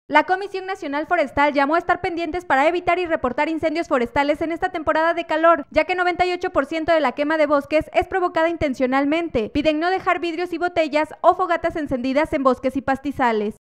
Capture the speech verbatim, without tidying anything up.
La Comisión Nacional Forestal llamó a estar pendientes para evitar y reportar incendios forestales en esta temporada de calor, ya que noventa y ocho por ciento de la quema de bosques es provocada intencionalmente. Piden no dejar vidrios y botellas o fogatas encendidas en bosques y pastizales.